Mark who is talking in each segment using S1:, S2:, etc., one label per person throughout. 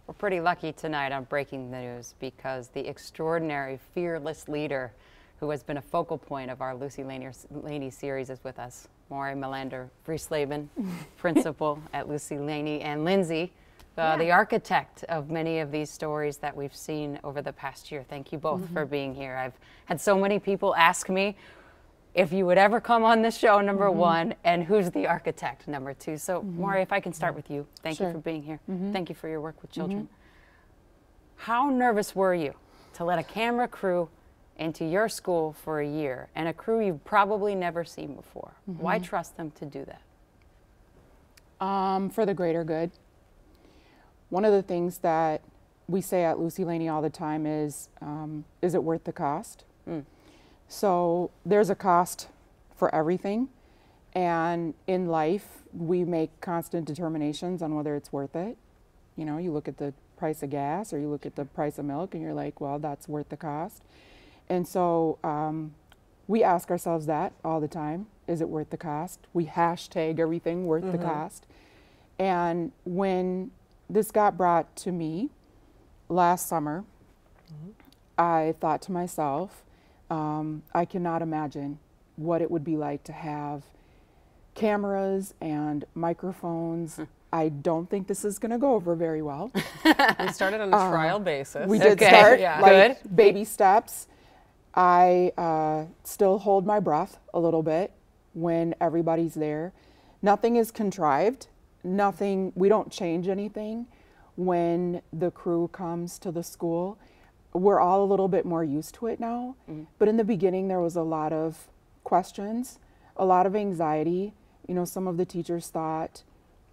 S1: We're pretty lucky tonight on Breaking the News because the extraordinary, fearless leader who has been a focal point of our Lucy-Laney series is with us. Mauri, Melander, Friestleben, principal at Lucy-Laney, and Lindsey, the architect of many of these stories that we've seen over the past year. Thank you both for being here. I've had so many people ask me if you would ever come on this show, number one, and who's the architect, number two. So, Mauri, if I can start with you. Thank you for being here. Thank you for your work with children. How nervous were you to let a camera crew into your school for a year, and a crew you've probably never seen before? Why trust them to do that?
S2: For the greater good. One of the things that we say at Lucy-Laney all the time is it worth the cost? So there's a cost for everything, and in life we make constant determinations on whether it's worth it. You know, you look at the price of gas or you look at the price of milk and you're like, well, that's worth the cost. And so we ask ourselves that all the time. Is it worth the cost? We hashtag everything worth the cost. And when this got brought to me last summer, I thought to myself, I cannot imagine what it would be like to have cameras and microphones. I don't think this is going to go over very well.
S3: We started on a trial basis.
S2: We did start like baby steps. I still hold my breath a little bit when everybody's there. Nothing is contrived. Nothing, we don't change anything when the crew comes to the school. We're all a little bit more used to it now, but in the beginning there was a lot of questions, a lot of anxiety. You know, some of the teachers thought,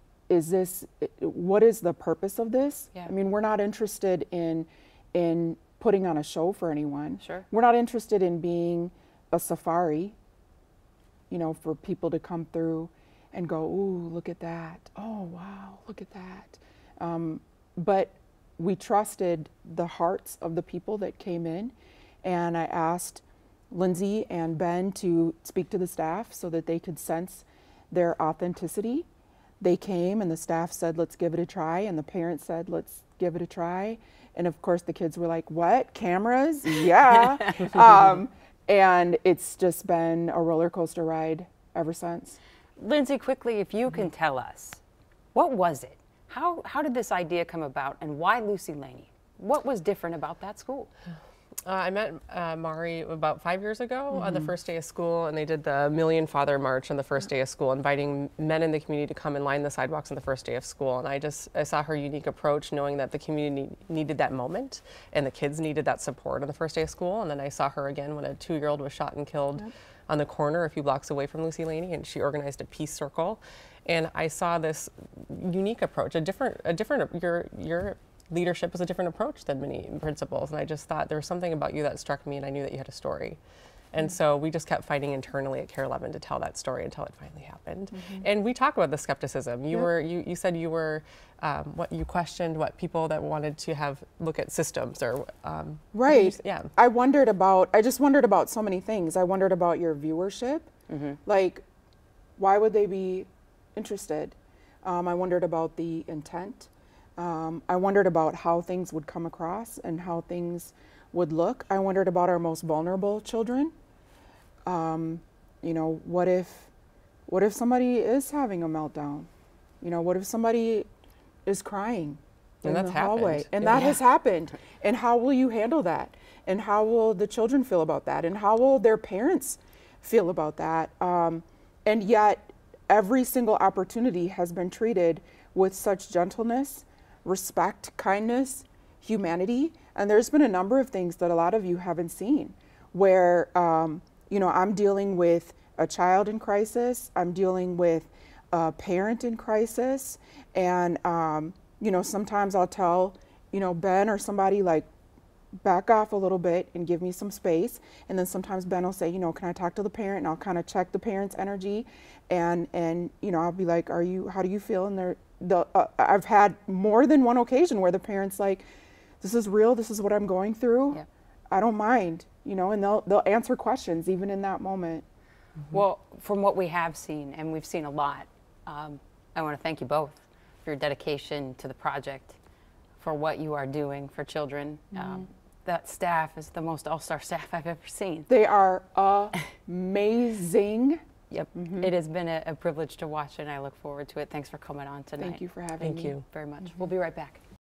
S2: what is the purpose of this? I mean, we're not interested in putting on a show for anyone. We're not interested in being a safari, you know, for people to come through and go, ooh, look at that. Oh, wow, look at that. But we trusted the hearts of the people that came in, and I asked Lindsey and Ben to speak to the staff so that they could sense their authenticity. They came and the staff said, let's give it a try, and the parents said, let's give it a try. And of course the kids were like, what, cameras? Yeah. And it's just been a roller coaster ride ever since.
S1: Lindsey, quickly, if you can tell us, what was it? How did this idea come about, and why Lucy-Laney? What was different about that school?
S3: I met Mauri about 5 years ago on the first day of school, and they did the Million Father March on the first day of school, inviting men in the community to come and line the sidewalks on the first day of school. And I saw her unique approach, knowing that the community needed that moment and the kids needed that support on the first day of school. And then I saw her again when a 2-year-old was shot and killed on the corner a few blocks away from Lucy-Laney, and she organized a peace circle. And I saw this unique approach, your leadership was a different approach than many principals. And I just thought there was something about you that struck me, and I knew that you had a story. And so we just kept fighting internally at Care 11 to tell that story until it finally happened. And we talk about the skepticism. You said you were, you questioned what people that wanted to look at systems or.
S2: Right. I just wondered about so many things. I wondered about your viewership. Like, why would they be interested? I wondered about the intent. I wondered about how things would come across and how things would look. I wondered about our most vulnerable children. You know, what if somebody is having a meltdown? You know, what if somebody is crying in the hallway? And that has happened. And how will you handle that? And how will the children feel about that? And how will their parents feel about that? And yet, every single opportunity has been treated with such gentleness, respect, kindness, humanity. And there's been a number of things that a lot of you haven't seen where, you know, I'm dealing with a child in crisis, I'm dealing with a parent in crisis, and, you know, sometimes I'll tell, you know, Ben or somebody, like, back off a little bit and give me some space. And then sometimes Ben will say, you know, can I talk to the parent? And I'll kind of check the parent's energy. And you know, I'll be like, how do you feel? And I've had more than one occasion where the parent's like, this is real, this is what I'm going through. I don't mind, you know, and they'll answer questions even in that moment.
S1: Well, from what we have seen, and we've seen a lot, I want to thank you both for your dedication to the project, for what you are doing for children. That staff is the most all-star staff I've ever seen.
S2: They are amazing.
S1: Yep. It has been a privilege to watch, and I look forward to it. Thanks for coming on tonight.
S2: Thank you for having me.
S3: Thank you
S1: very much. We'll be right back.